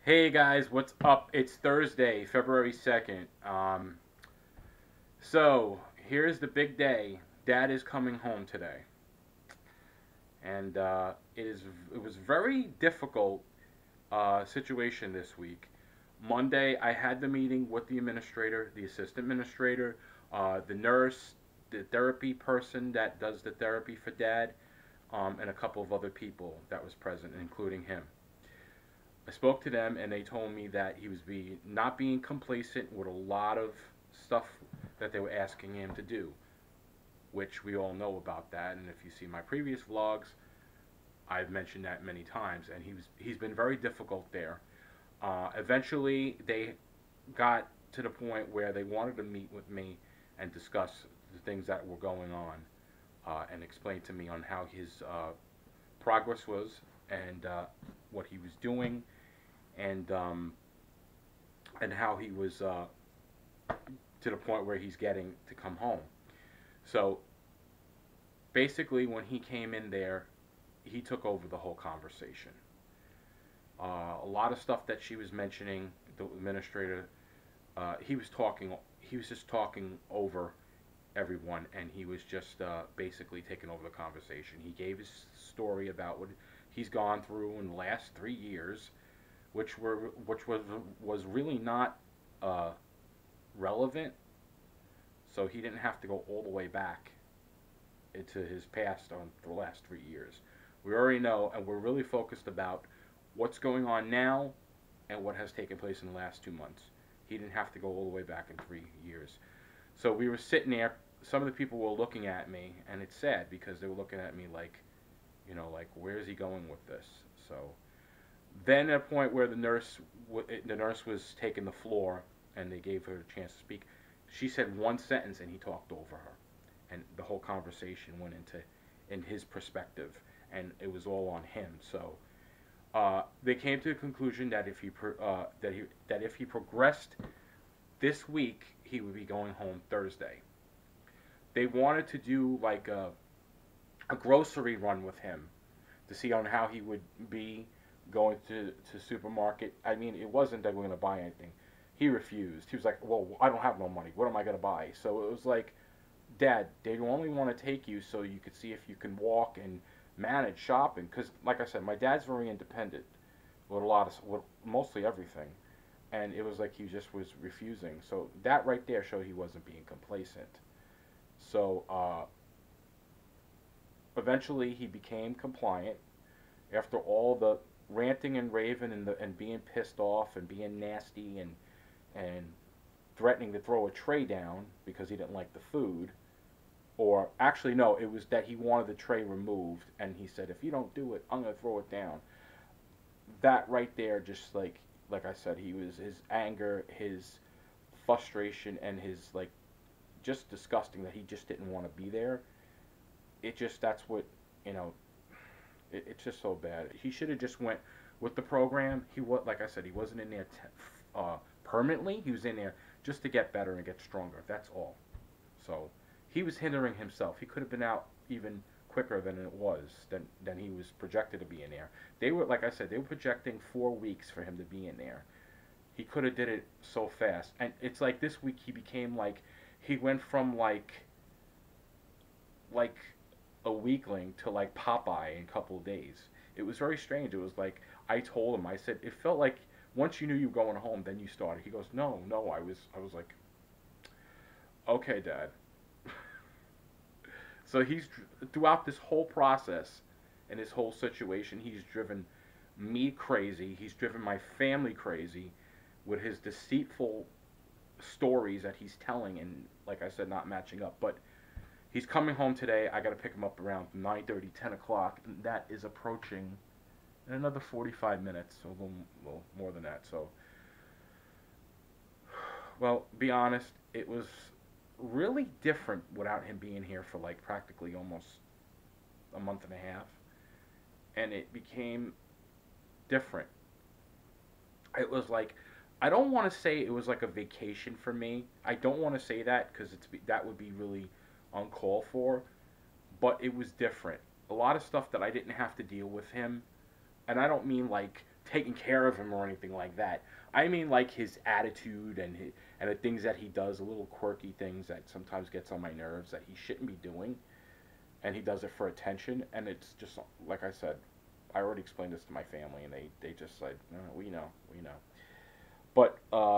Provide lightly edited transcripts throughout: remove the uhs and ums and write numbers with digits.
Hey guys, what's up? It's Thursday, February 2nd. So here's the big day. Dad is coming home today, and it was very difficult situation this week. Monday, I had the meeting with the administrator, the assistant administrator, the nurse, the therapy person that does the therapy for Dad, and a couple of other people that was present, including him. I spoke to them and they told me that he was not being complacent with a lot of stuff that they were asking him to do, which we all know about that. And if you see my previous vlogs, I've mentioned that many times. And he's been very difficult there. Eventually, they got to the point where they wanted to meet with me and discuss the things that were going on and explain to me on how his progress was and what he was doing and and how he was to the point where he's getting to come home. So basically, when he came in there, he took over the whole conversation. A lot of stuff that she was mentioning, the administrator, he was talking. He was just talking over everyone, and he was just basically taking over the conversation. He gave his story about what he's gone through in the last 3 years, which was really not uh, relevant. So he didn't have to go all the way back into his past on the last 3 years. We already know, and we're really focused about what's going on now and what has taken place in the last 2 months. He didn't have to go all the way back in 3 years. So we were sitting there. Some of the people were looking at me, and it's sad because they were looking at me like, like where is he going with this? So then at a point where the nurse was taking the floor, and they gave her a chance to speak. She said one sentence, and he talked over her, and the whole conversation went into in his perspective, and it was all on him. So they came to the conclusion that if he progressed this week, he would be going home Thursday. They wanted to do like a grocery run with him to see on how he would be going to supermarket. I mean, it wasn't that we're going to buy anything. He refused. He was like, "Well, I don't have no money. What am I going to buy?" So it was like, "Dad, they only want to take you so you could see if you can walk and manage shopping." Because, like I said, my dad's very independent with with mostly everything, and it was like he just was refusing. So that right there showed he wasn't being complacent. So eventually, he became compliant after all the ranting and raving and being pissed off and being nasty and threatening to throw a tray down because he didn't like the food. Or actually, no, it was that he wanted the tray removed, and he said, "If you don't do it, I'm gonna throw it down." That right there, just like I said, he was his anger, his frustration, and his like just disgusting that he just didn't want to be there. It just that's what you know it's just so bad. He should have just went with the program. He was like I said, he wasn't in there permanently. He was in there just to get better and get stronger. That's all. So he was hindering himself. He could have been out even quicker than it was than he was projected to be in there. They were like I said, they were projecting 4 weeks for him to be in there. He could have did it so fast, and it's like this week he became like he went from like a weakling to like Popeye in a couple of days. It was very strange. It was like I told him. I said it felt like once you knew you were going home, then you started. He goes, "No, no." I was like, "Okay, Dad." So he's throughout this whole process and this whole situation, he's driven me crazy. He's driven my family crazy with his deceitful stories that he's telling and like I said not matching up. But he's coming home today. I got to pick him up around 9:30, 10 o'clock, and that is approaching in another 45 minutes, so a little more than that. So, well, be honest, it was really different without him being here for like practically almost a month and a half, and it became different. It was like I don't want to say it was like a vacation for me. I don't want to say that because that would be really uncalled for, but it was different. A lot of stuff that I didn't have to deal with him, and I don't mean like taking care of him or anything like that. I mean like his attitude and the things that he does, the little quirky things that sometimes gets on my nerves that he shouldn't be doing, and he does it for attention. And it's just like I said, I already explained this to my family, and they just said, no, we know. But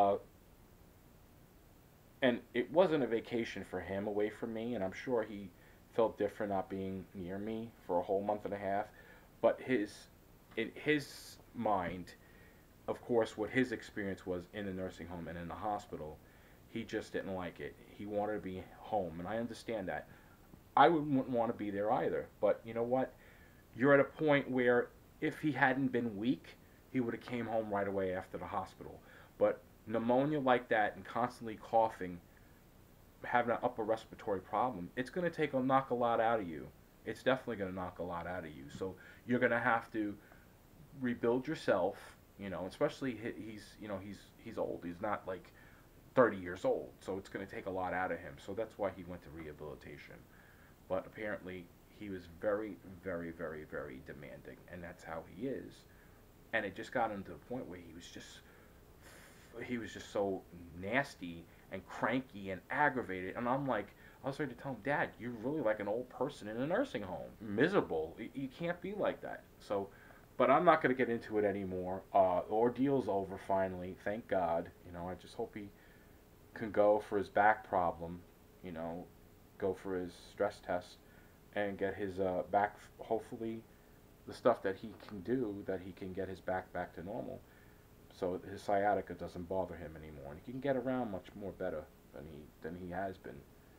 and it wasn't a vacation for him away from me, and I'm sure he felt different not being near me for a whole month and a half. But in his mind, of course, what his experience was in the nursing home and in the hospital, he just didn't like it. He wanted to be home, and I understand that. I wouldn't want to be there either. But you know what? You're at a point where if he hadn't been weak, he would have came home right away after the hospital. But pneumonia like that and constantly coughing, having an upper respiratory problem, it's going to knock a lot out of you. It's definitely going to knock a lot out of you. So you're going to have to rebuild yourself. Especially he's old. He's not like 30 years old, so it's going to take a lot out of him. So that's why he went to rehabilitation. But apparently he was very, very, very, very demanding, and that's how he is. And it just got him to the point where he was just so nasty and cranky and aggravated. And I was ready to tell him, Dad, you're really like an old person in a nursing home, miserable. You can't be like that. So, but I'm not going to get into it anymore. The ordeal's over finally, thank God. I just hope he can go for his back problem. Go for his stress test and get his back. Hopefully, the stuff that he can do, that he can get his back to normal, so his sciatica doesn't bother him anymore, and he can get around much more better than he has been.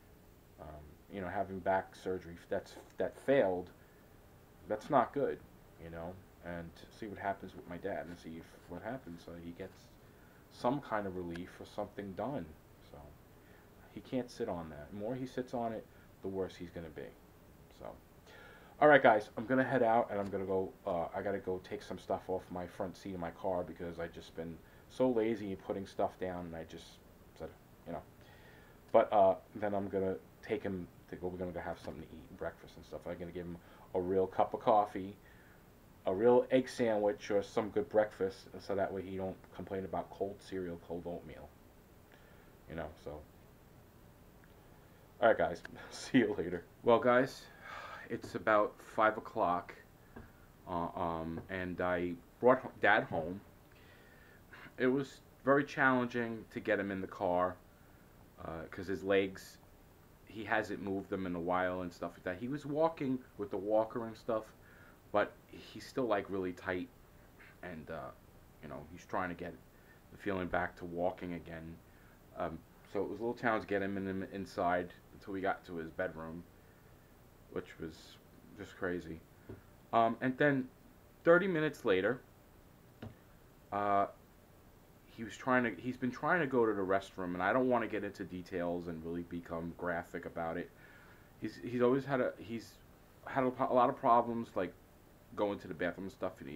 Having back surgery that failed, that's not good. And see what happens with my dad, and see if what happens, so he gets some kind of relief or something done. So he can't sit on that. The more he sits on it, the worse he's going to be. So, all right, guys, I'm going to head out, and I'm going to go. I got to go take some stuff off my front seat of my car because I just been so lazy in putting stuff down, and I just said, But then I'm going to take him to go. We're going to go have something to eat, breakfast and stuff. I'm going to give him a real cup of coffee, a real egg sandwich, or some good breakfast, so that way he don't complain about cold cereal, cold oatmeal. So. All right, guys. See you later. Well, guys, it's about 5 o'clock, and I brought Dad home. It was very challenging to get him in the car because his legs, he hasn't moved them in a while and stuff like that. He was walking with the walker and stuff, but he's still like really tight, and he's trying to get the feeling back to walking again. So it was a little challenge to get him inside until we got to his bedroom, which was just crazy. And then 30 minutes later, he's been trying to go to the restroom, and I don't want to get into details and really become graphic about it. He's always had a lot of problems, like going to the bathroom and stuff, and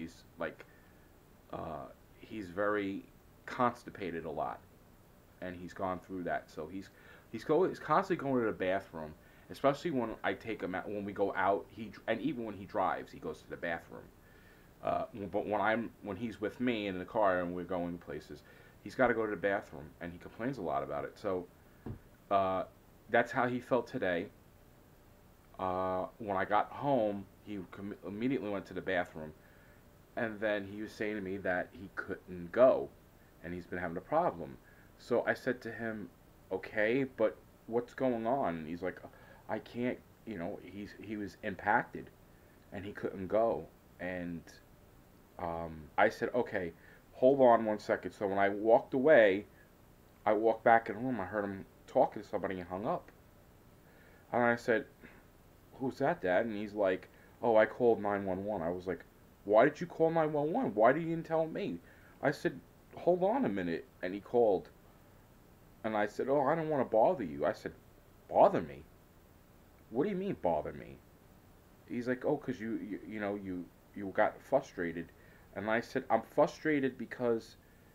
he's very constipated a lot, and he's gone through that. So he's constantly going to the bathroom, especially when I take him out. When we go out, and even when he drives, he goes to the bathroom. But when he's with me in the car and we're going places, he's got to go to the bathroom, and he complains a lot about it. So that's how he felt today. When I got home, he immediately went to the bathroom, and then he was saying to me that he couldn't go, and he's been having a problem. So I said to him, okay, but what's going on? And he's like, I can't, he was impacted, and he couldn't go. And I said, okay, hold on one second. So when I walked away, I walked back in the room. I heard him talking to somebody and hung up. And I said, who's that, Dad? And he's like, oh, I called 911. I was like, why did you call 911? Why didn't you tell me? I said, hold on a minute. And he called. And I said, oh, I don't want to bother you. I said, bother me? What do you mean bother me? He's like, oh, because you got frustrated. And I said, I'm frustrated because,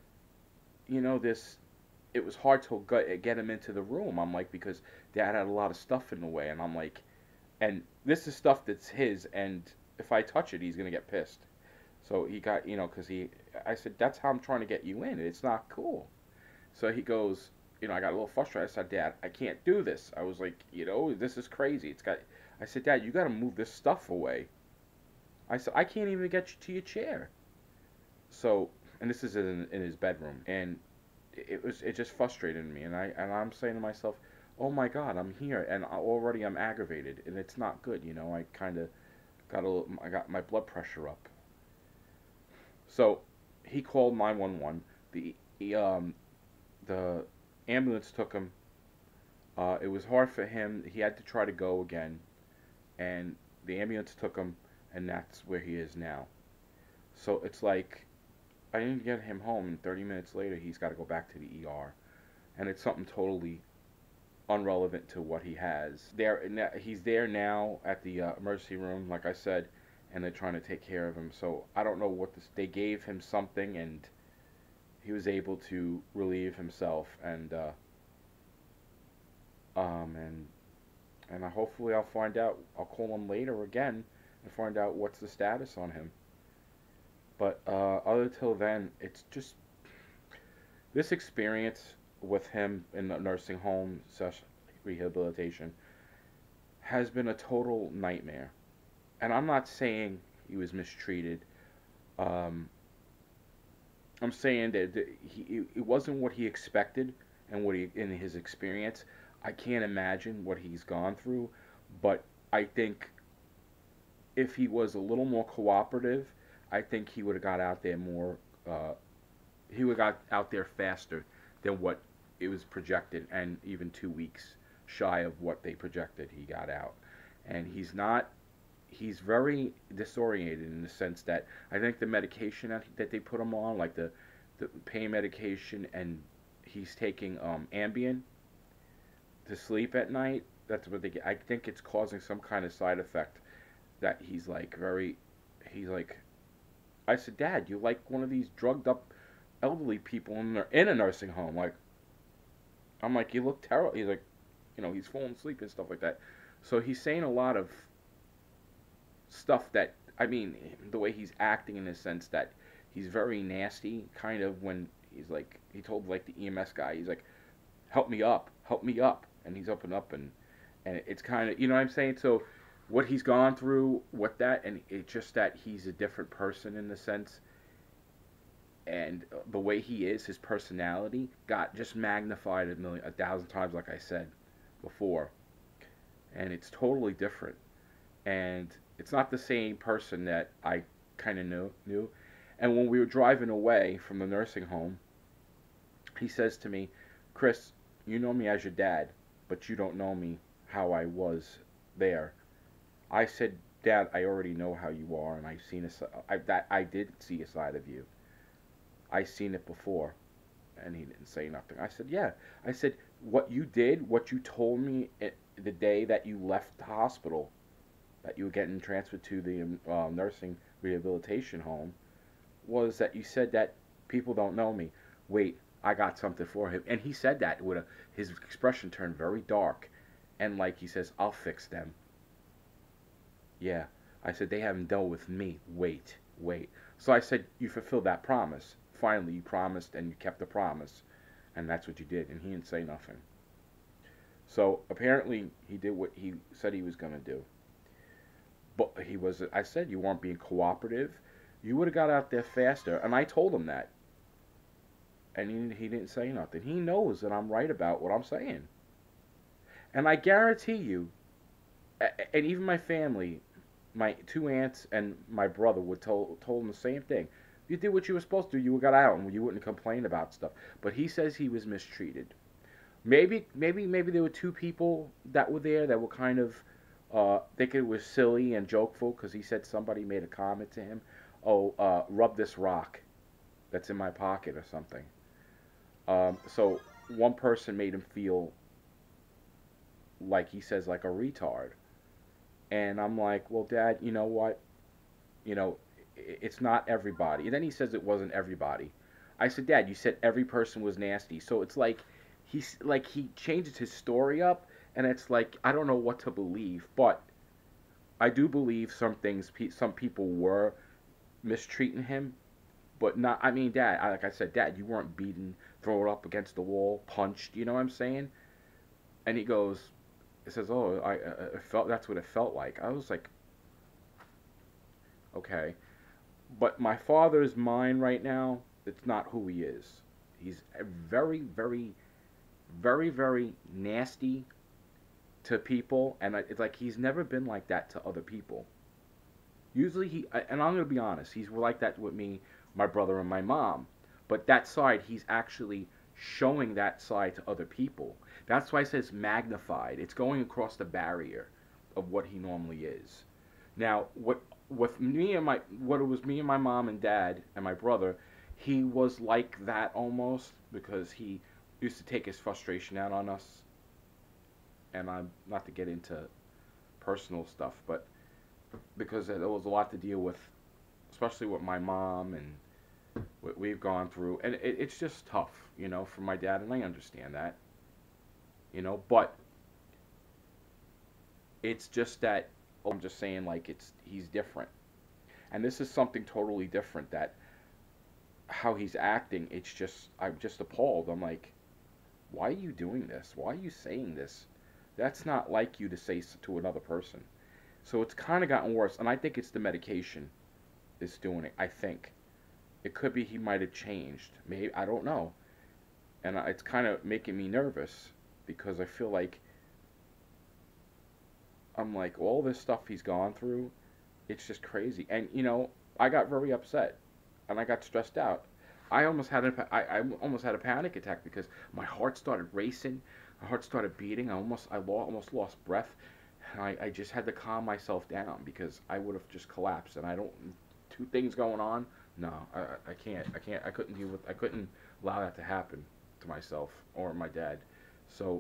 it was hard to get him into the room. I'm like, because Dad had a lot of stuff in the way. And I'm like, and this is stuff that's his, and if I touch it, he's going to get pissed. So he got, because he I said, that's how I'm trying to get you in. It's not cool. So he goes, I got a little frustrated. I said, Dad, I can't do this. I was like, this is crazy. I said, Dad, you got to move this stuff away. I said, I can't even get you to your chair. So, and this is in his bedroom, and it just frustrated me, and I'm saying to myself, oh my God, I'm here, and already I'm aggravated, and it's not good. I kind of I got my blood pressure up. So he called 911. The ambulance took him. It was hard for him. He had to try to go again, and the ambulance took him, and that's where he is now. So it's like I didn't get him home, and 30 minutes later he's got to go back to the ER, and it's something totally unrelevant to what he has. He's there now at the emergency room, like I said, and they're trying to take care of him. So I don't know what this. They gave him something, and he was able to relieve himself, and hopefully I'll find out. I'll call him later again and find out what's the status on him. But other till then, it's just this experience with him in the nursing home session rehabilitation has been a total nightmare. And I'm not saying he was mistreated. Um, I'm saying that it wasn't what he expected and what he in his experience. I can't imagine what he's gone through, but I think if he was a little more cooperative, I think he would have got out there more. He would have got out there faster than what it was projected, and even 2 weeks shy of what they projected, he got out. And he's not. He's very disoriented in the sense that I think the medication that they put him on, like the pain medication, and he's taking Ambien to sleep at night. That's what they get. I think it's causing some kind of side effect that he's like very. He's like, I said, Dad, you like one of these drugged up elderly people in a nursing home? Like, I'm like, you look terrible. He's like, he's falling asleep and stuff like that. So he's saying a lot of stuff that, I mean, the way he's acting in the sense that he's very nasty, kind of when he's like, he told like the EMS guy, he's like, help me up, and he's up, and it's kind of, you know what I'm saying? So what he's gone through with that, and it's just that he's a different person in the sense, and the way he is, his personality got just magnified 1,000 times, like I said before, and it's totally different, and it's not the same person that I kind of knew. And when we were driving away from the nursing home, he says to me, Chris, you know me as your dad, but you don't know me how I was there. I said, Dad, I already know how you are, and I've seen I did see a side of you. I seen it before. And he didn't say nothing. I said, yeah. I said, what you did, what you told me the day that you left the hospital, that you were getting transferred to the nursing rehabilitation home, was that you said that people don't know me. Wait, I got something for him. And he said that with his expression turned very dark. And like he says, I'll fix them. Yeah. I said, they haven't dealt with me. Wait. So I said, you fulfilled that promise. Finally, you promised and you kept the promise. And that's what you did. And he didn't say nothing. So apparently he did what he said he was going to do. But I said, you weren't being cooperative. You would have got out there faster. And I told him that. And he didn't say nothing. He knows that I'm right about what I'm saying. And I guarantee you, and even my family, my 2 aunts and my brother would told him the same thing. You did what you were supposed to. You got out and you wouldn't complain about stuff. But he says he was mistreated. Maybe there were 2 people that were there that were kind of thinking it was silly and jokeful because he said somebody made a comment to him. Oh, rub this rock that's in my pocket or something. So one person made him feel like he says like a retard. And I'm like, well, Dad, you know what? It's not everybody. And then he says it wasn't everybody. I said, Dad, you said every person was nasty. So it's like he changes his story up, and it's like I don't know what to believe. But I do believe some people were mistreating him. but not. I mean, Dad, like I said, Dad, you weren't beaten, thrown up against the wall, punched. You know what I'm saying? And he goes, it says, oh, I felt that's what it felt like. I was like, okay, but my father's mind right now, it's not who he is. He's a very, very, very, very nasty to people, and it's like he's never been like that to other people. Usually and I'm gonna be honest, he's like that with me, my brother, and my mom. But that side, he's actually showing that side to other people. That's why it says magnified. It's going across the barrier of what he normally is. Now, what it was me and my mom and dad and my brother, he was like that almost because he used to take his frustration out on us. And I'm not to get into personal stuff, but because there was a lot to deal with, especially with my mom and what we've gone through, and it's just tough, for my dad, and I understand that, but it's just that I'm just saying like he's different, and this is something totally different. That how he's acting, I'm just appalled. I'm like, why are you doing this? Why are you saying this? That's not like you to say to another person. So it's kind of gotten worse, and I think it's the medication is doing it. I think it could be he might have changed. Maybe, I don't know, and it's kind of making me nervous because I feel like I'm like all this stuff he's gone through. It's just crazy, and I got very upset, and I got stressed out. I almost had a panic attack because my heart started racing, my heart started beating. Almost lost breath. And I just had to calm myself down because I would have just collapsed. And I don't, two things going on. No, I can't. I couldn't deal with. I couldn't allow that to happen to myself or my dad. So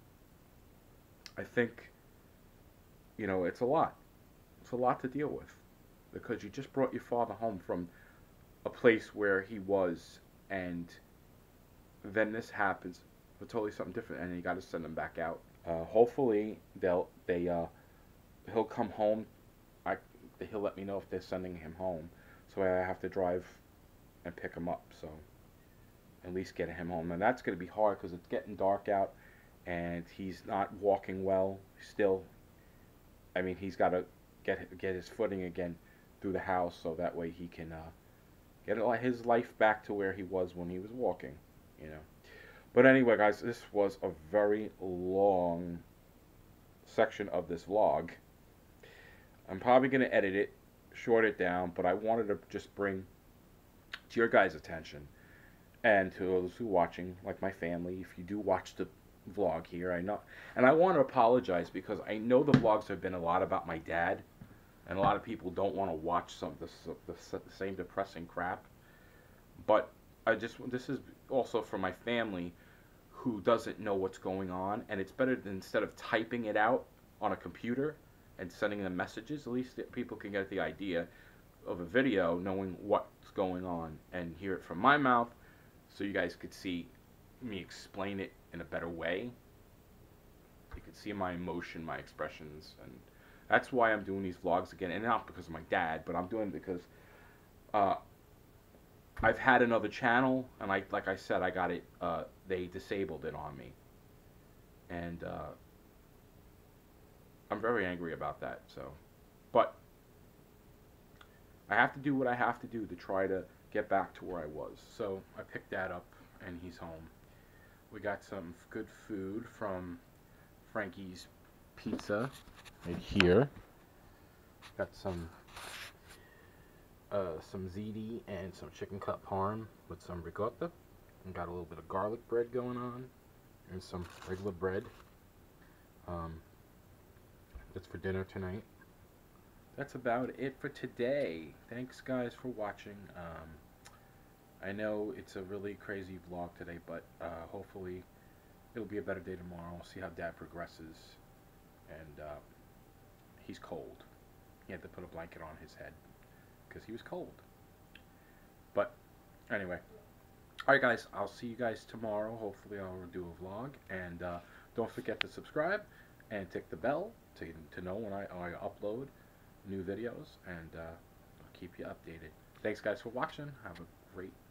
I think, it's a lot. It's a lot to deal with because you just brought your father home from a place where he was, and then this happens. It's totally something different, and you got to send him back out. Hopefully he'll come home. He'll let me know if they're sending him home, so I have to drive and pick him up. So at least get him home, and that's going to be hard because it's getting dark out, and he's not walking well still. I mean, he's got to get his footing again through the house, so that way he can get his life back to where he was when he was walking. But anyway, guys, this was a very long section of this vlog. I'm probably going to edit it, short it down, but I wanted to just bring to your guys' attention and to those who are watching, like my family, if you do watch the vlog here, I know, and I want to apologize because I know the vlogs have been a lot about my dad, and a lot of people don't want to watch the same depressing crap, but this is also for my family who doesn't know what's going on, and it's better than instead of typing it out on a computer and sending them messages, at least people can get the idea of a video knowing what's going on and hear it from my mouth so you guys could see me explain it in a better way. You could see my emotion, my expressions, and that's why I'm doing these vlogs again, and not because of my dad, but I'm doing it because I've had another channel, and like I said, I got it, they disabled it on me, and I'm very angry about that, so, but I have to do what I have to do to try to get back to where I was. So I picked that up, and he's home. We got some good food from Frankie's Pizza right here. Got some ziti and some chicken cut parm with some ricotta. And got a little bit of garlic bread going on, and some regular bread. That's for dinner tonight. That's about it for today. Thanks, guys, for watching. I know it's a really crazy vlog today, but hopefully it'll be a better day tomorrow. We'll see how Dad progresses. And he's cold. He had to put a blanket on his head because he was cold. But anyway, alright, guys, I'll see you guys tomorrow. Hopefully I'll do a vlog. And don't forget to subscribe and tick the bell to know when I upload new videos, and I'll keep you updated. Thanks, guys, for watching. Have a great